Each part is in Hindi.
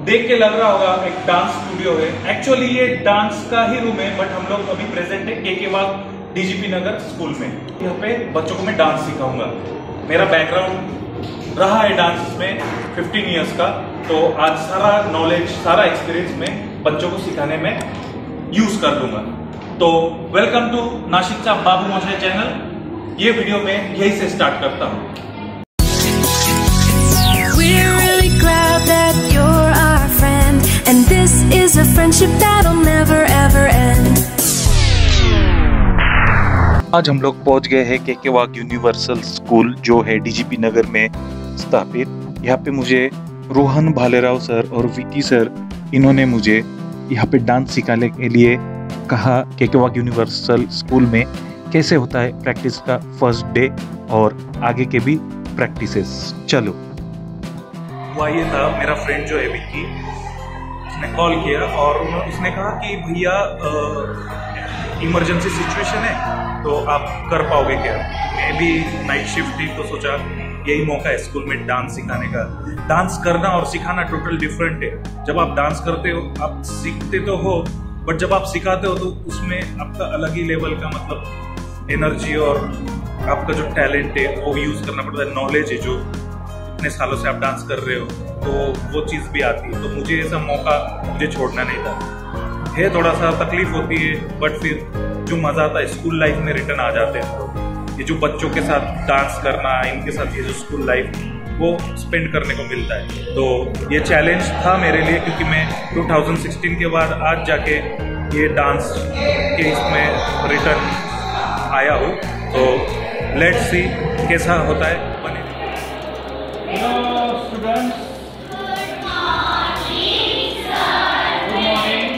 देख के लग रहा होगा एक डांस स्टूडियो है। एक्चुअली ये डांस का ही रूम है, बट हम लोग अभी प्रेजेंट है के बाग डीजीपी नगर स्कूल में। यहाँ पे बच्चों को मैं डांस सिखाऊंगा। मेरा बैकग्राउंड रहा है डांस में 15 इयर्स का, तो आज सारा नॉलेज, सारा एक्सपीरियंस में बच्चों को सिखाने में यूज कर लूंगा। तो वेलकम टू नाशिकचा बाबू मोशे चैनल। ये वीडियो में यही से स्टार्ट करता हूँ। And this is a friendship that'll never ever end. आज हम लोग पहुंच गए हैं के वाग यूनिवर्सल स्कूल, जो है डीजीपी नगर में स्थापित। यहाँ पे मुझे रोहन भालेराव सर और विकी सर, इन्होंने मुझे यहाँ पे डांस सिखाने के लिए कहा। के वाग यूनिवर्सल स्कूल में कैसे होता है प्रैक्टिस का फर्स्ट डे और आगे के भी प्रैक्टिसेस। चलो। हुआ ये था, मेरा फ्रेंड जो है विकी, उसने कॉल किया और उसने कहा कि भैया इमरजेंसी सिचुएशन है, तो आप कर पाओगे क्या। मैं भी नाइट शिफ्ट थी, तो सोचा यही मौका है स्कूल में डांस सिखाने का। डांस करना और सिखाना टोटल डिफरेंट है। जब आप डांस करते हो आप सीखते तो हो, बट जब आप सिखाते हो तो उसमें आपका अलग ही लेवल का मतलब एनर्जी और आपका जो टैलेंट है वो यूज करना पड़ता है। नॉलेज है जो इतने सालों से आप डांस कर रहे हो, तो वो चीज़ भी आती है। तो मुझे ऐसा मौका मुझे छोड़ना नहीं था। है थोड़ा सा तकलीफ होती है, बट फिर जो मज़ा आता है स्कूल लाइफ में रिटर्न आ जाते हैं। तो ये जो बच्चों के साथ डांस करना, इनके साथ ये जो स्कूल लाइफ वो स्पेंड करने को मिलता है। तो ये चैलेंज था मेरे लिए, क्योंकि मैं 2016 के बाद आज जाके ये डांस के इसमें रिटर्न आया हूँ। तो लेट्स सी कैसा होता है। Hello students. Good morning, sir. Good morning.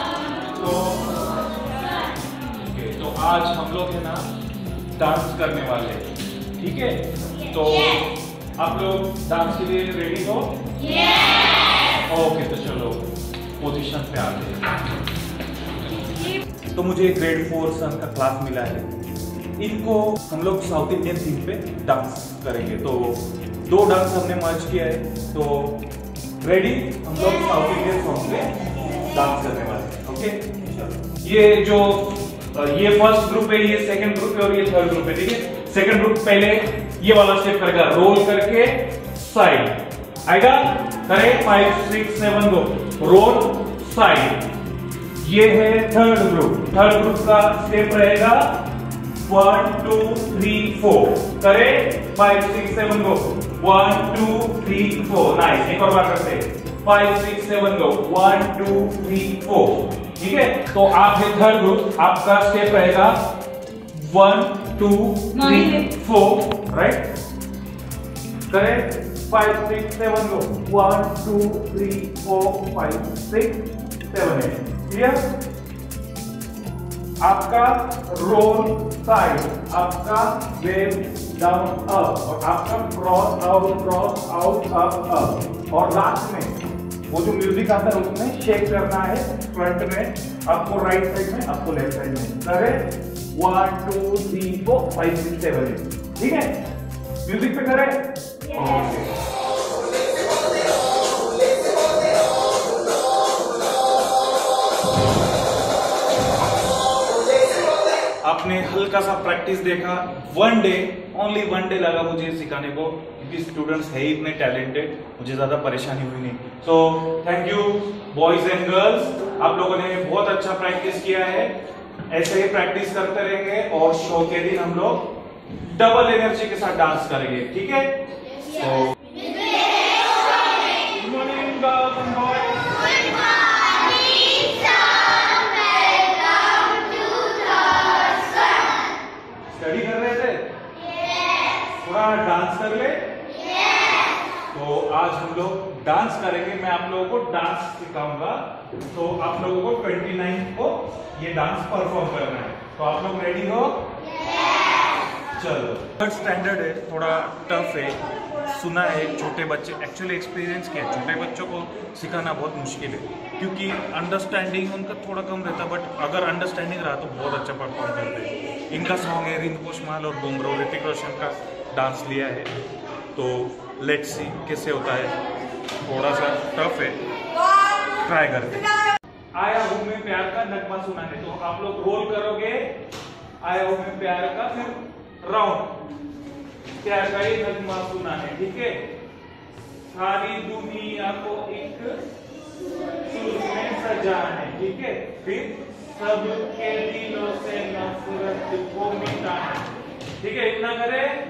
तो आज हम लोग है ना डांस करने वाले हैं, ठीक है? तो आप लोग डांस के लिए रेडी हो? Yes. ओके, तो चलो पोजीशन पे आते हैं। तो मुझे ग्रेड 4 सन का क्लास मिला है। इनको हम लोग साउथ इंडियन थीम पे डांस करेंगे। तो 2 डांस हमने मर्ज किया है। तो रेडी, हम लोग साउथ इंडियन सॉन्ग पे डांस करने वाले हैं। ओके, ये फर्स्ट ग्रुप है, ये सेकंड ग्रुप है और ये थर्ड ग्रुप है, ठीक है? सेकंड ग्रुप पहले ये वाला स्टेप करेगा, रोल करके साइड आएगा। करे 5 6 7 गो, रोल साइड। ये है थर्ड ग्रुप। थर्ड ग्रुप का स्टेप रहेगा 1 2 3 4। करे 5 6 7 गो, 1 2 3 4। नाइस। एक और बार करते हैं, 5 6 7 गो, 1 2 3 4। ठीक है? तो आप है थर्ड ग्रुप, आपका स्टेप रहेगा 1 2 3 4, राइट? करे 5 6 7 गो, 1 2 3 4 5 6 7 8। क्लियर? आपका रोल साइड, आपका वेव डाउन अप, और आपका क्रॉस आउट अप अप। और लास्ट में वो जो म्यूजिक आता है उसमें शेक करना है, फ्रंट में आपको राइट साइड में, आपको लेफ्ट साइड में। करे 1 2 3 4 5 6 7 8। ठीक है? म्यूजिक पे करे। आपने हल्का सा प्रैक्टिस देखा। 1 डे, ओनली 1 डे लगा मुझे सिखाने को, क्योंकि स्टूडेंट्स है इतने टैलेंटेड, मुझे ज्यादा परेशानी हुई नहीं। So thank you boys and girls, आप लोगों ने बहुत अच्छा प्रैक्टिस किया है। ऐसे ही प्रैक्टिस करते रहेंगे और शो के दिन हम लोग डबल एनर्जी के साथ डांस करेंगे, ठीक है? तो good morning girls and boys. Study कर रहे थे? थोड़ा डांस कर ले। तो आज हम लोग डांस करेंगे। मैं आप लोगों को डांस सिखाऊंगा। तो आप लोगों को 29 को ये डांस परफॉर्म करना है। तो आप लोग रेडी हो? चलो। थर्ड स्टैंडर्ड है, थोड़ा टफ है। सुना है छोटे बच्चे, एक्चुअली एक्सपीरियंस किया, छोटे बच्चों को सिखाना बहुत मुश्किल है, क्योंकि अंडरस्टैंडिंग उनका थोड़ा कम रहता। बट अगर अंडरस्टैंडिंग रहा तो बहुत अच्छा परफॉर्म करते हैं। इनका सॉन्ग है रिंकू माल और बुमरो, ऋतिक रोशन का डांस लिया है। तो लेट्स सी कैसे होता है। थोड़ा सा टफ है। ट्राई करते हैं। आया हूं मैं प्यार का नगमा सुना है, तो आप लोग रोल करोगे आया हूं मैं प्यार का, फिर राउंड प्यार का ये नगमा सुना है, ठीक है। सारी दुनिया को एक सुर में सजाने, ठीक है। फिर सबके दिलों से नफरत को मिटाने, ठीक है। इतना करें।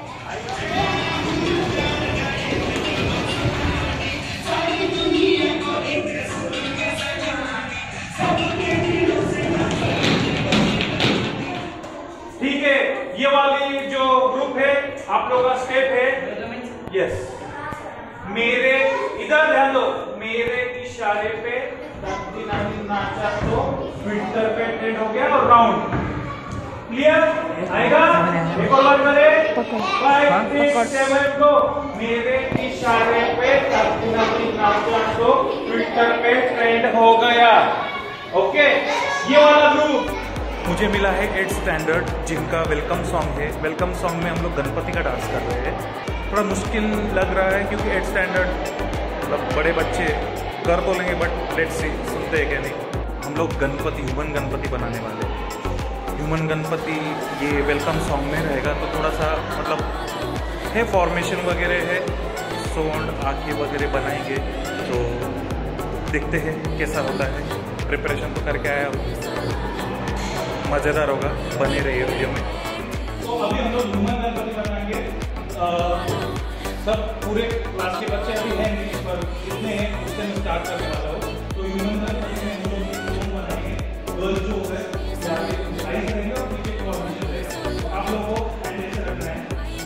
ठीक है, ये वाली जो ग्रुप है आप लोगों का स्टेप है, यस। मेरे इधर ध्यान दो, मेरे इशारे पे नाचा तो ट्विटर पे ट्रेंड हो गया और राउंड क्लियर आएगा। एक और बार करें, 5 6 7 गो। मेरे इशारे पे नाचा तो ट्विटर पे ट्रेंड हो गया, ओके। ये वाला ग्रुप मुझे मिला है 8th स्टैंडर्ड, जिनका वेलकम सॉन्ग है। वेलकम सॉन्ग में हम लोग गणपति का डांस कर रहे हैं। थोड़ा मुश्किल लग रहा है क्योंकि 8th स्टैंडर्ड मतलब बड़े बच्चे कर तो लेंगे, बट लेट्स सी सुनते हैं क्या नहीं। हम लोग गणपति, ह्यूमन गणपति बनाने वाले हैं। ह्यूमन गणपति ये वेलकम सॉन्ग में रहेगा, तो थोड़ा सा मतलब है फॉर्मेशन वगैरह है, सोंड आँखें वगैरह बनाएंगे, तो देखते हैं कैसा होता है। प्रिपरेशन तो करके आया हूँ, मज़ेदार होगा, बने रहिए वीडियो में। तो अभी हम लोग ह्यूमन गणपति बनाएंगे। सब पूरे क्लास के बच्चे अभी हैं नहीं, पर जितने हैं उससे मैं स्टार्ट करने वाला हूँ। तो ह्यूमन गणपति में हम लोग बनाएंगे। गर्ल जो है आइस रहेंगे और पीछे फॉर्मेशन रहेगा, तो आप लोगों को हैंड ऐसे रखना है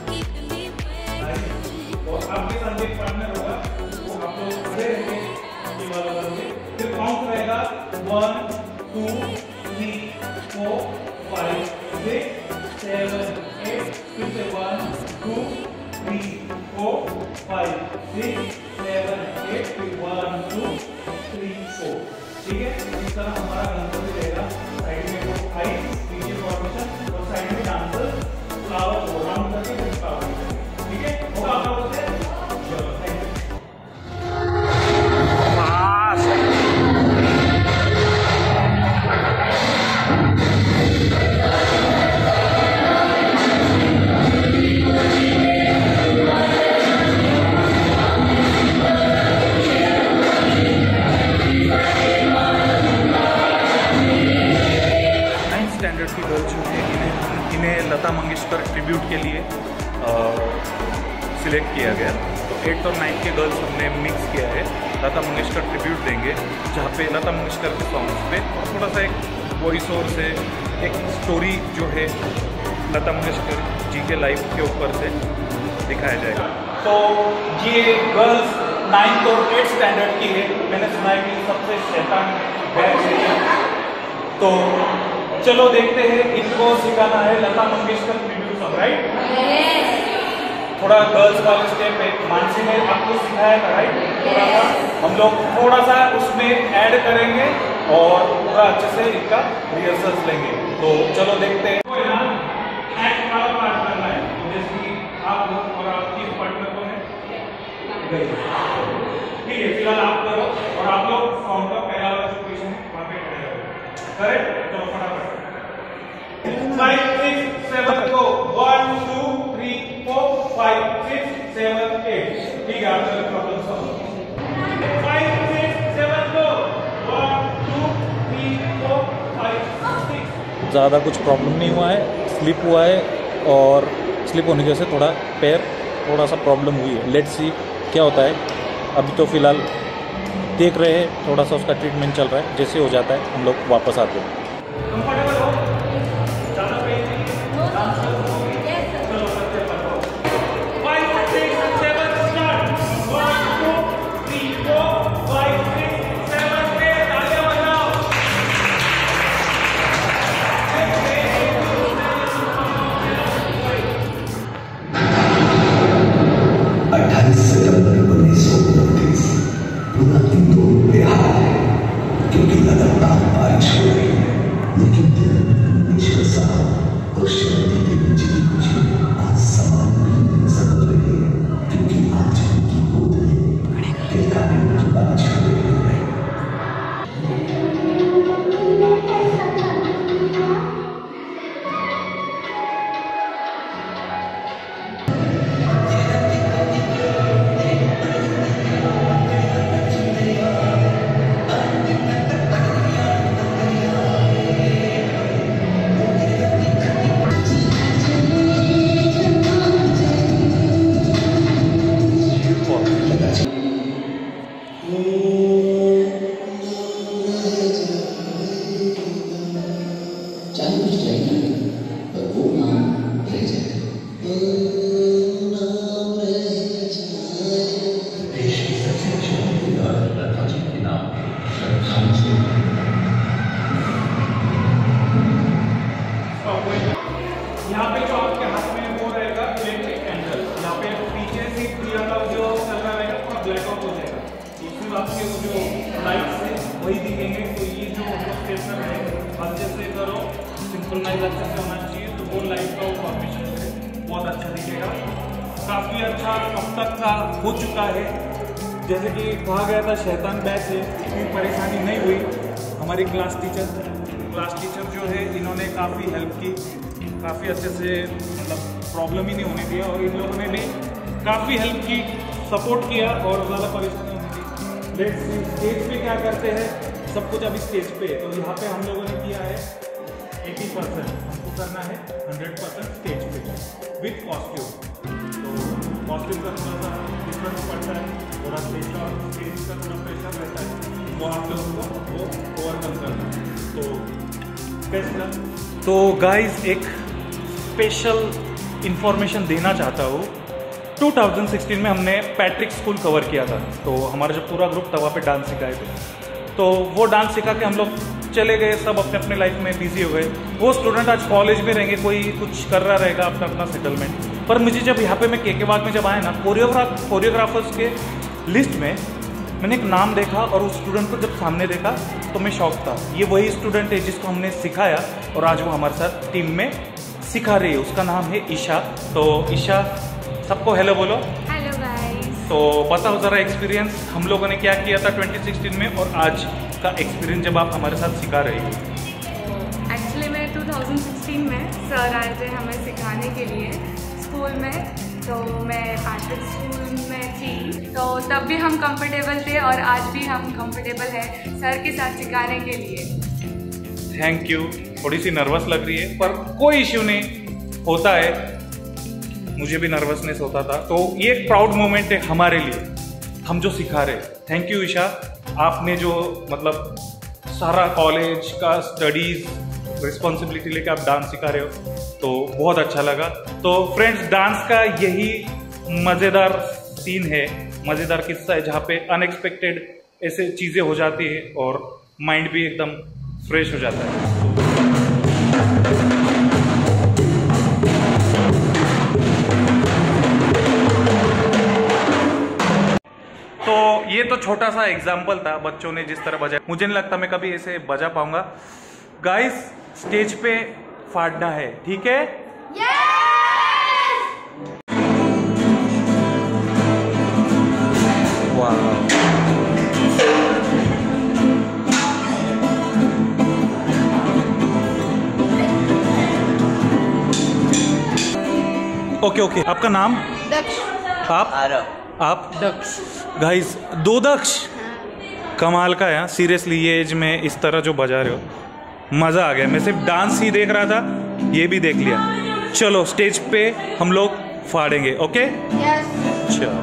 और आपके साथ एक पार्टनर होगा, वो आप लोग खड़े रहेंगे, ये वाला करोगे। फिर काउंट रहेगा 1 2 3 4 5 6 7 8, फिर से 1 2 3 4 5 6 7 8, फिर 1 2 3 4, ठीक है। इस तरह हमारा गणपति रहेगा। साइड में वो आइस, पीछे फॉर्मेशन और साइड में डांसर फ्लावर को राउंड करके फिर फ्लावर, ठीक है। होगा आप लोगों से। चलो थैंक यू। स्टैंडर्ड की गर्ल्स जो है, इन्हें लता मंगेशकर ट्रिब्यूट के लिए सिलेक्ट किया गया। तो 8th और 9th के गर्ल्स हमने मिक्स किया है। लता मंगेशकर ट्रिब्यूट देंगे, जहाँ पे लता मंगेशकर के सॉन्ग्स पे थोड़ा सा एक वॉइस ओवर से एक स्टोरी जो है लता मंगेशकर जी के लाइफ के ऊपर से दिखाया जाएगा। तो ये गर्ल्स 9th और 8th स्टैंडर्ड की है। मैंने सुना है कि सबसे शैतान बैच है, तो चलो देखते हैं। इनको सिखाना है Lata Mangeshkar tribute song, right. थोड़ा गर्ल्स वाले स्टेप है, मानसी ने आपको सिखाया था, राइट। थोड़ा सा हम लोग थोड़ा सा उसमें ऐड करेंगे और पूरा अच्छे से इनका रिहर्सल्स लेंगे। तो चलो देखते हैं। एक्ट वाला पार्ट करना है, जैसे कि आप लोग और आपकी पार्टनर को है, ठीक है। फिलहाल आप करो और आप लोग सॉन्ग का पहला वाला जो पोजीशन है वहाँ पे खड़े रहो, करेक्ट। चलो फटाफट 5 6 7 गो। 1 2 3 4 5 6 7 8, ठीक है। आपका प्रॉब्लम सॉल्व। 5 6 7 गो। 1 2 3 4 5 6। ज़्यादा कुछ प्रॉब्लम नहीं हुआ है, स्लिप हुआ है और स्लिप होने की वजह से थोड़ा पैर थोड़ा सा प्रॉब्लम हुई है। लेट्स सी क्या होता है। अभी तो फिलहाल देख रहे हैं, थोड़ा सा उसका ट्रीटमेंट चल रहा है। जैसे हो जाता है हम लोग वापस आते हैं। कंफर्टेबल हो, ज़्यादा पेन नहीं, डांस करो। चलो सबसे पहले 5 6 7 स्टार्ट। 1 2 3 4 5 6 7 8, तालियां बजाओ। 28 सितंबर 1929 पूरा इंदौर बेहाल है क्योंकि लगातार बारिश हो रही है, लेकिन मंगेशकर साहब और श्रीमती देवी जी की खुशी आज समान नहीं सकल रही है क्योंकि आज उनकी गोद में बारिश हो रही है। सिंक्रोनाइज अच्छे से होना चाहिए, तो वो लाइट का वो फॉर्मेशन है बहुत अच्छा दिखेगा। काफ़ी अच्छा अब तक का हो चुका है। जैसे कि कहा गया था शैतान बैच है, इतनी परेशानी नहीं हुई। हमारी क्लास टीचर जो है इन्होंने काफ़ी हेल्प की, काफ़ी अच्छे से मतलब प्रॉब्लम ही नहीं होने दिया, और इन लोगों ने भी काफ़ी हेल्प की, सपोर्ट किया और ज़्यादा परेशानी होने दी। लेट्स सी स्टेज पे क्या करते हैं, सब कुछ अभी स्टेज पे है। तो यहाँ पे हम लोगों ने किया है 80%, हमको करना है 100% स्टेज पे विथ कॉस्ट्यूम। तो कॉस्ट्यूम का थोड़ा सा डिफरेंस पड़ता है, थोड़ा स्टेज का थोड़ा प्रेशर रहता है, वो आप लोगों को वो ओवरकम करना है। तो कैसा? तो गाइस एक स्पेशल इंफॉर्मेशन देना चाहता हूँ। 2016 में हमने पैट्रिक स्कूल कवर किया था, तो हमारा जो पूरा ग्रुप था वहाँ पे डांस सिखाए थे। तो वो डांस सिखा के हम लोग चले गए, सब अपने अपने लाइफ में बिजी हो गए। वो स्टूडेंट आज कॉलेज में रहेंगे, कोई कुछ कर रहा रहेगा अपना अपना सेटलमेंट। पर मुझे जब यहाँ पे मैं के बाग में जब आया ना, कोरियोग्राफर्स के लिस्ट में मैंने एक नाम देखा, और उस स्टूडेंट को जब सामने देखा तो मैं शॉक था। ये वही स्टूडेंट है जिसको हमने सिखाया, और आज वो हमारे साथ टीम में सिखा रही है। उसका नाम है ईशा। तो ईशा, सबको हेलो बोलो। Hello guys. तो बताओ ज़रा एक्सपीरियंस, हम लोगों ने क्या किया था 2016 में, और आज का एक्सपीरियंस जब आप हमारे साथ सिखा रही हो। एक्चुअली मैं 2016 में सर आए थे हमें सिखाने के लिए स्कूल में, तो मैं पैट्रिक स्कूल में थी, तो तब भी हम कंफर्टेबल थे और आज भी हम कंफर्टेबल हैं सर के साथ सिखाने के लिए। Thank you. थोड़ी सी नर्वस लग रही है, पर कोई इश्यू नहीं, होता है, मुझे भी नर्वसनेस होता था। तो ये एक प्राउड मोमेंट है हमारे लिए, हम जो सिखा रहे। थैंक यू ईशा, आपने जो मतलब सारा कॉलेज का स्टडीज रिस्पॉन्सिबिलिटी लेके आप डांस सिखा रहे हो, तो बहुत अच्छा लगा। तो फ्रेंड्स, डांस का यही मज़ेदार सीन है, मज़ेदार किस्सा है, जहाँ पे अनएक्सपेक्टेड ऐसे चीज़ें हो जाती है और माइंड भी एकदम फ्रेश हो जाता है। तो ये तो छोटा सा एग्जाम्पल था, बच्चों ने जिस तरह बजाया, मुझे नहीं लगता मैं कभी ऐसे बजा पाऊंगा। गाइस, स्टेज पे फाड़ना है, ठीक है? वाह, ओके ओके। आपका नाम? दक्ष। आप? आप? दक्ष। गाइस, 2 दक्ष, कमाल का है सीरियसली। ये एज में इस तरह जो बजा रहे हो, मज़ा आ गया। मैं सिर्फ डांस ही देख रहा था, ये भी देख लिया। चलो स्टेज पे हम लोग फाड़ेंगे, ओके? चलो।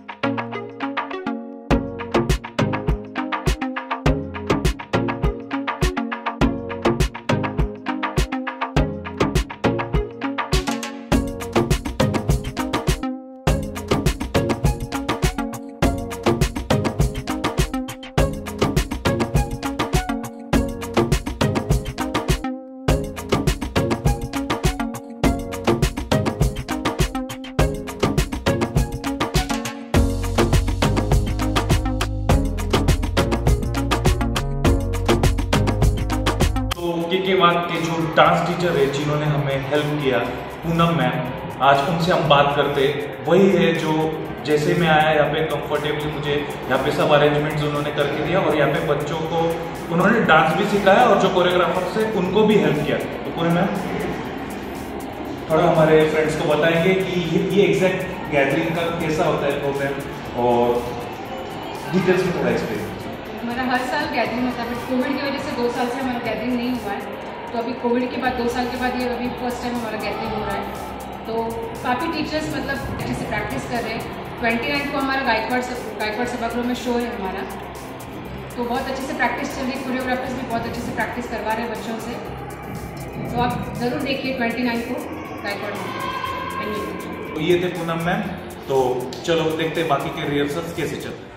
के बाद के जो डांस टीचर है जिन्होंने हमें हेल्प किया, पूनम मैम, आज उनसे हम बात करते। वही है जो जैसे मैं आया यहाँ पे कंफर्टेबली, मुझे यहाँ पे सब अरेंजमेंट्स उन्होंने करके दिया, और यहाँ पे बच्चों को उन्होंने डांस भी सिखाया, और जो कोरियोग्राफर्स है उनको भी हेल्प किया। तो पूनम मैम थोड़ा हमारे फ्रेंड्स को बताएंगे कि ये एग्जैक्ट गैदरिंग का कैसा होता है प्रोग्राम, और डिटेल्स में थोड़ा एक्सप्लेन। हमारा हर साल गैदरिंग होता है, बट कोविड की वजह से 2 साल से हमारा गैदरिंग नहीं हुआ है। तो अभी कोविड के बाद 2 साल के बाद ये अभी फर्स्ट टाइम हमारा गैदरिंग हो रहा है। तो काफ़ी टीचर्स मतलब अच्छे से प्रैक्टिस कर रहे हैं। 29 को हमारा गायकवाड़ सभागृह में शो है हमारा, तो बहुत अच्छे से प्रैक्टिस चल रही है। कोरियोग्राफर्स भी बहुत अच्छे से प्रैक्टिस करवा रहे हैं बच्चों से, तो आप ज़रूर देखिए 29 को गायकवाड़ में। तो ये थे पूनम मैम। तो चलो देखते हैं बाकी के रिहर्सल्स कैसे चलते हैं।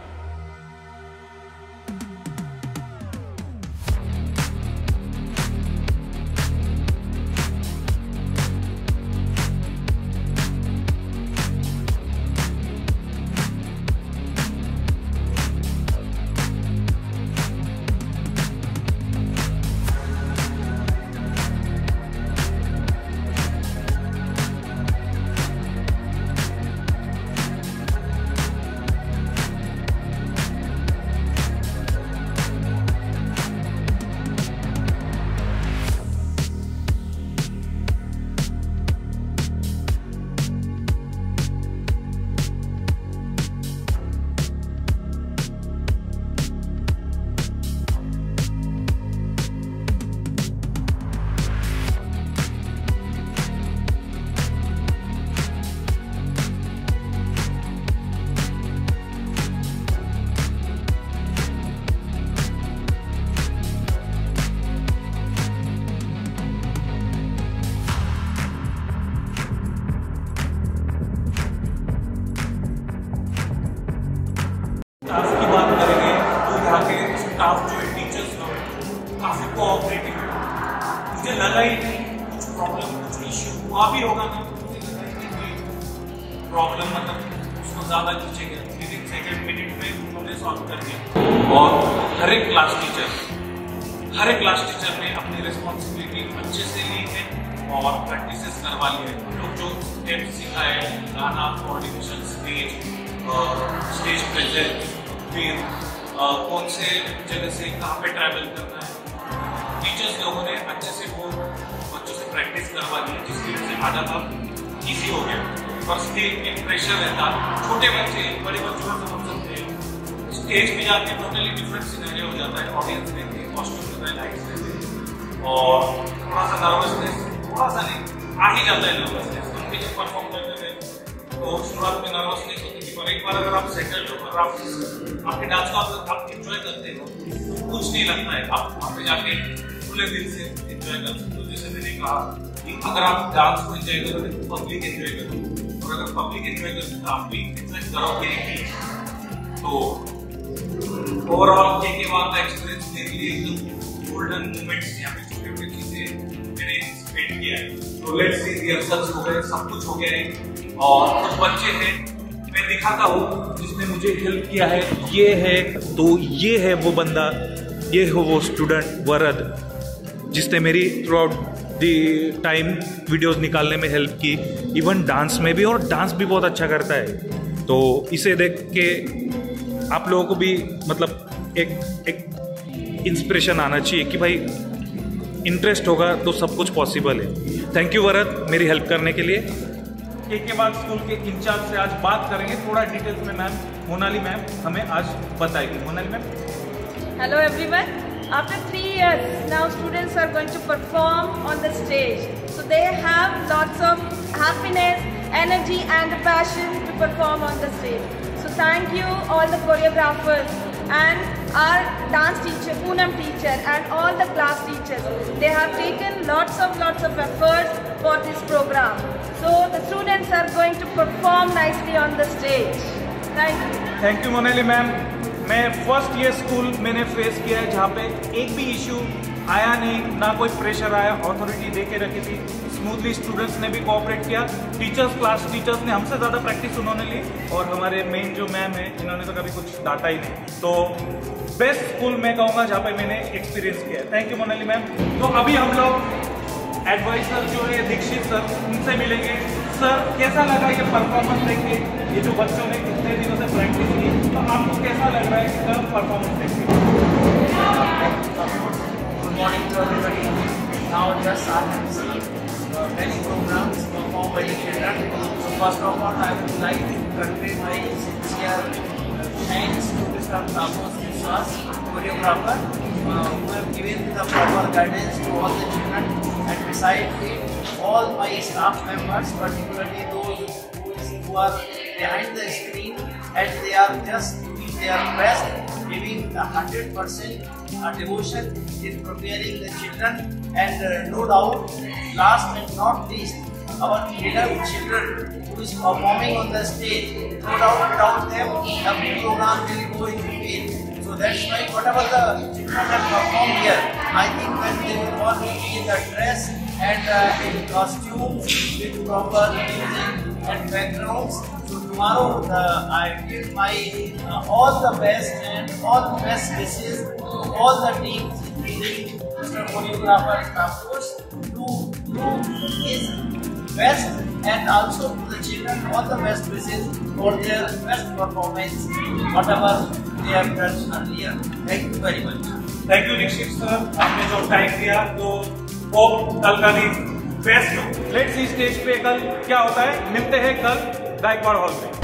मतलब उसको ज़्यादा खींचेंगे, विदिन सेकेंड मिनट में उन्होंने सॉल्व कर दिया। और हर एक क्लास टीचर ने अपनी रिस्पॉन्सिबिलिटी अच्छे से ली है और प्रैक्टिसेस करवा ली है। हम लोग जो स्टेप्स सिखाए, गाना, कोऑर्डिनेशन, स्टेज प्रेजेंस, फिर कौन से जगह से कहाँ पे ट्रैवल करना है, टीचर्स लोगों ने अच्छे से वो बच्चों से प्रैक्टिस करवा दी, जिसकी वजह से आधा काम ईजी हो गया। फर्स्ट डे एक प्रेशर रहता, छोटे बच्चे बड़े बच्चों को समझ सकते हैं, स्टेज पे जाके टोटली डिफरेंट सिनेरियो हो जाता है, ऑडियंस रहते हैं, कॉस्ट्यूम रहता है, लाइट्स रहते हैं, और थोड़ा सा नर्वसनेस, थोड़ा सा नहीं आ ही जाता है नर्वसनेस। हम भी जब परफॉर्म करते थे तो शुरुआत में नर्वसनेस होती थी, पर एक बार अगर आप सेटल हो, अगर आप आपके डांस को आप एंजॉय करते हो तो कुछ नहीं लगता है, आप वहाँ पे जाके खुले दिल से एंजॉय कर सकते हो। जैसे मैंने कहा कि अगर आप डांस को एंजॉय करोगे तो पब्लिक एंजॉय करोगे, और अगर पब्लिक एंजॉय करोगे तो आप भी एंजॉय करोगे ही। तो ओवरऑल के बाद का एक्सपीरियंस मेरे लिए एकदम गोल्डन मोमेंट्स, यहाँ पे छोटे छोटे चीजें मैंने स्पेंड किया है। तो लेट्स सी, रिहर्सल्स हो गए, सब कुछ हो गया है, और कुछ बच्चे हैं मैं दिखाता हूँ जिसने मुझे हेल्प किया है। ये है, तो ये है वो बंदा, ये है वो स्टूडेंट वरद, जिसने मेरी थ्रू आउट दी टाइम वीडियोस निकालने में हेल्प की, इवन डांस में भी, और डांस भी बहुत अच्छा करता है। तो इसे देख के आप लोगों को भी मतलब एक इंस्पिरेशन आना चाहिए कि भाई इंटरेस्ट होगा तो सब कुछ पॉसिबल है। थैंक यू वरद मेरी हेल्प करने के लिए। के बाद स्कूल के इंचार्ज से आज बात करेंगे थोड़ा डिटेल्स में। मैम मोनाली मैम हमें आज बताएगी। Monali ma'am. Hello everyone. After 3 years now students are going to perform on the stage. So they have lots of happiness, energy and passion to perform on the stage. So thank you all the choreographers and our dance teacher, Poonam teacher, and all the class teachers. They have taken lots of efforts for this program. So the students are going to perform nicely on the stage. Thank you. Thank you Monali ma'am. मैं फर्स्ट ईयर स्कूल मैंने फेस किया है जहाँ पे एक भी इशू आया नहीं, ना कोई प्रेशर आया, अथॉरिटी दे के रखी थी, स्मूथली स्टूडेंट्स ने भी कोऑपरेट किया, टीचर्स क्लास टीचर्स ने हमसे ज़्यादा प्रैक्टिस उन्होंने ली, और हमारे मेन जो मैम है इन्होंने तो कभी कुछ डांटा ही नहीं। तो बेस्ट स्कूल मैं कहूँगा जहाँ पे मैंने एक्सपीरियंस किया है। Thank you Monali ma'am. तो अभी हम लोग एडवाइजर जो है दीक्षित सर, उनसे मिलेंगे। सर कैसा लगा ये परफॉर्मेंस देख के, ये जो बच्चों ने कितने दिनों से प्रैक्टिस की, तो आपको कैसा लग रहा है इनका परफॉर्मेंस देख के? Good morning to everybody. Now just I have seen many programs performed by the children. So first of all I would like to convey my sincere thanks to Mr. Tapas Vishwas, choreographer, who have given the proper guidance to all the children, and besides it, all my staff members, particularly those who are behind the screen, and they are just doing their best, giving the 100% devotion in preparing the children, and no doubt, last and not least, our beloved children who is performing on the stage. No doubt, without them, every program will go into vain. So that's why whatever the children have performed here, I think when they will all be in the dress and in costumes with proper music and backgrounds. So tomorrow I give my all the best and all the best wishes to all the teams, including Mr. Choreographer Tapas, to do his best, and also to the children all the best wishes for their best performance, whatever they have done earlier. Thank you very much. Thank you Dixit sir, आपने जो टाइम दिया, तो होप कल का दिन बेस्ट हो। लेट्स सी स्टेज पे कल क्या होता है। मिलते हैं कल गायकवाड़ हॉल में।